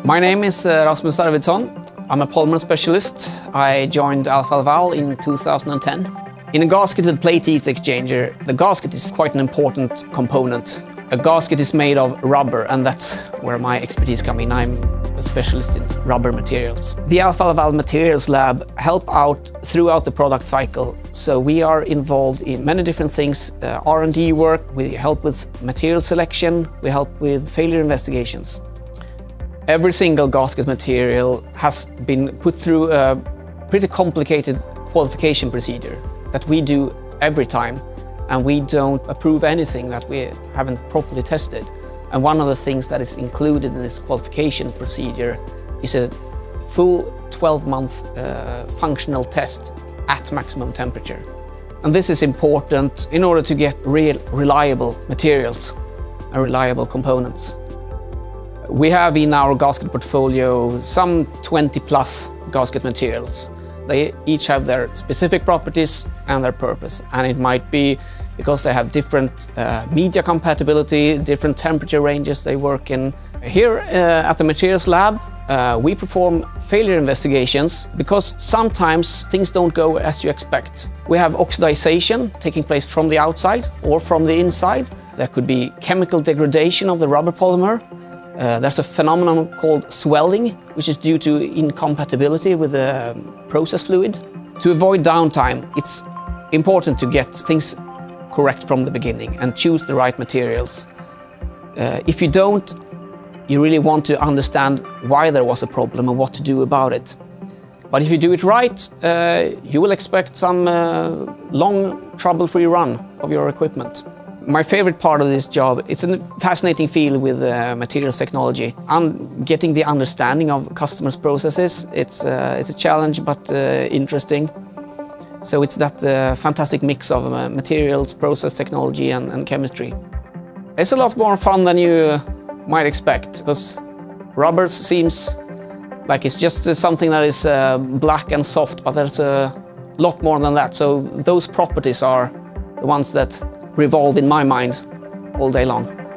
My name is Rasmus Arvidsson. I'm a polymer specialist. I joined Alfa Laval in 2010. In a gasketed plate heat exchanger, the gasket is quite an important component. A gasket is made of rubber, and that's where my expertise comes in. I'm a specialist in rubber materials. The Alfa Laval Materials Lab help out throughout the product cycle. So we are involved in many different things, R&D work, we help with material selection, we help with failure investigations. Every single gasket material has been put through a pretty complicated qualification procedure that we do every time, and we don't approve anything that we haven't properly tested. And one of the things that is included in this qualification procedure is a full 12-month functional test at maximum temperature. And this is important in order to get reliable materials and reliable components. We have in our gasket portfolio some 20+ gasket materials. They each have their specific properties and their purpose, and it might be because they have different media compatibility, different temperature ranges they work in. Here at the Materials Lab, we perform failure investigations because sometimes things don't go as you expect. We have oxidization taking place from the outside or from the inside. There could be chemical degradation of the rubber polymer. There's a phenomenon called swelling, which is due to incompatibility with the process fluid. To avoid downtime, it's important to get things correct from the beginning and choose the right materials. If you don't, you really want to understand why there was a problem and what to do about it. But if you do it right, you will expect some long, trouble-free run of your equipment. My favorite part of this job, it's a fascinating field with materials technology. I'm getting the understanding of customers' processes. It's a challenge, but interesting. So it's that fantastic mix of materials, process technology and chemistry. It's a lot more fun than you might expect, because rubber seems like it's just something that is black and soft, but there's a lot more than that. So those properties are the ones that revolve in my mind all day long.